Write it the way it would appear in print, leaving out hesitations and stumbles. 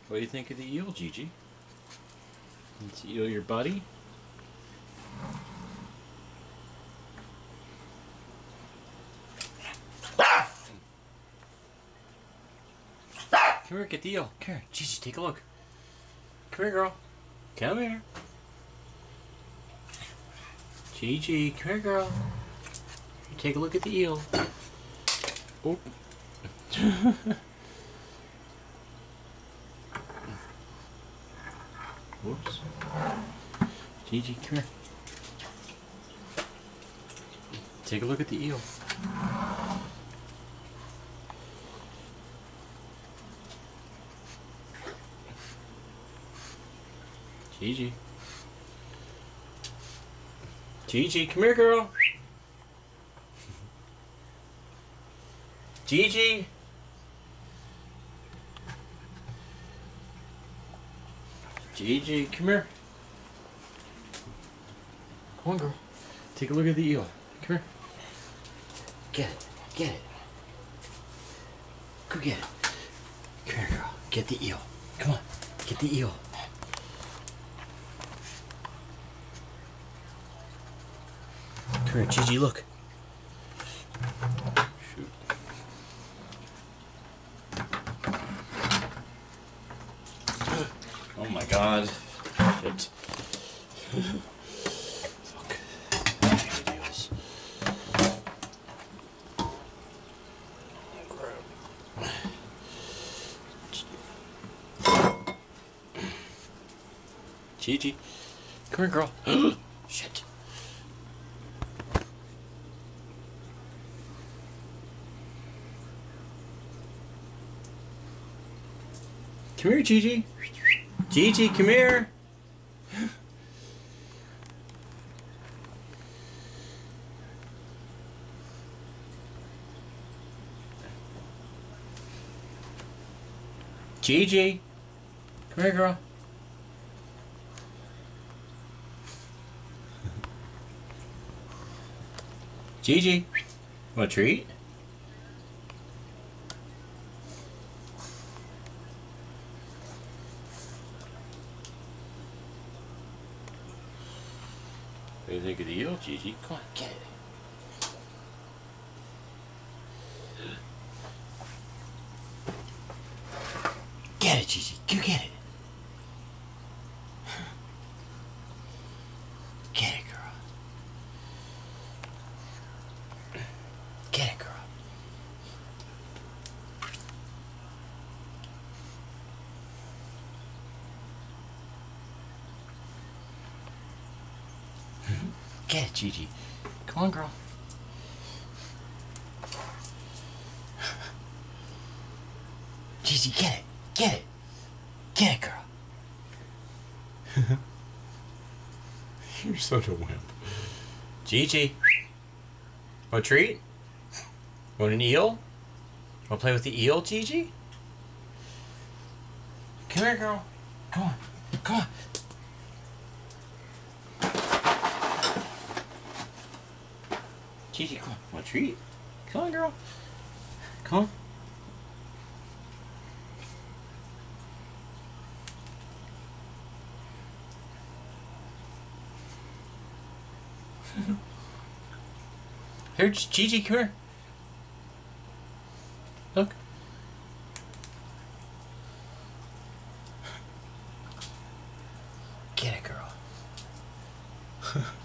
What do you think of the eel, Gigi? Is the eel your buddy? Come here, get the eel. Come here, Gigi, take a look. Come here, girl. Come here. Gigi, come here, girl. Take a look at the eel. Oh. Whoops. Gigi, come here. Take a look at the eel. Gigi. Gigi, come here, girl. Gigi. Gigi, come here. Come on, girl. Take a look at the eel. Come here. Get it. Get it. Go get it. Come here, girl. Get the eel. Come on. Get the eel. Come here, Gigi, look. Shoot. Oh my god. Shit. Fuck. I hate eels. Oh, crap. Gigi. Come here, girl. Shit. Come here, Gigi. Gigi, come here. Gigi. Come here, girl. Gigi. Want a treat? What do you think of the eel, Gigi? Come on, get it. Get it, Gigi. Go get it. Get it, girl. Get it, girl. Get it, Gigi. Come on, girl. Gigi, get it. Get it. Get it, girl. You're such a wimp. Gigi. Want a treat? Want an eel? Want to play with the eel, Gigi? Come here, girl. Come on. Come on. Gigi, come on. Want a treat? Come on, girl. Come on. Here, Gigi, come here. Look. Get it, girl.